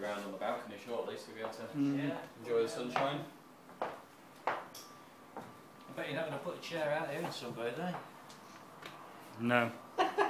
around on the balcony shortly, so we'll be able to enjoy the sunshine. I bet you're not going to put a chair out here in sunbathe, eh? No.